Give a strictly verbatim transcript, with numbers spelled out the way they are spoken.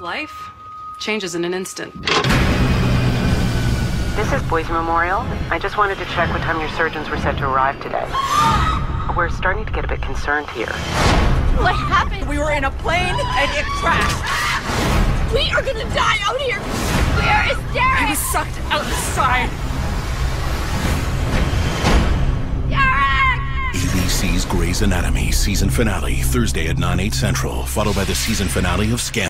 Life changes in an instant. This is Boise Memorial. I just wanted to check what time your surgeons were set to arrive today. We're starting to get a bit concerned here. What happened? We were in a plane and it crashed. We are gonna die out here. Where is Derek? He was sucked out the side. Derek! A B C's Grey's Anatomy season finale, Thursday at nine, eight central, followed by the season finale of Scandal.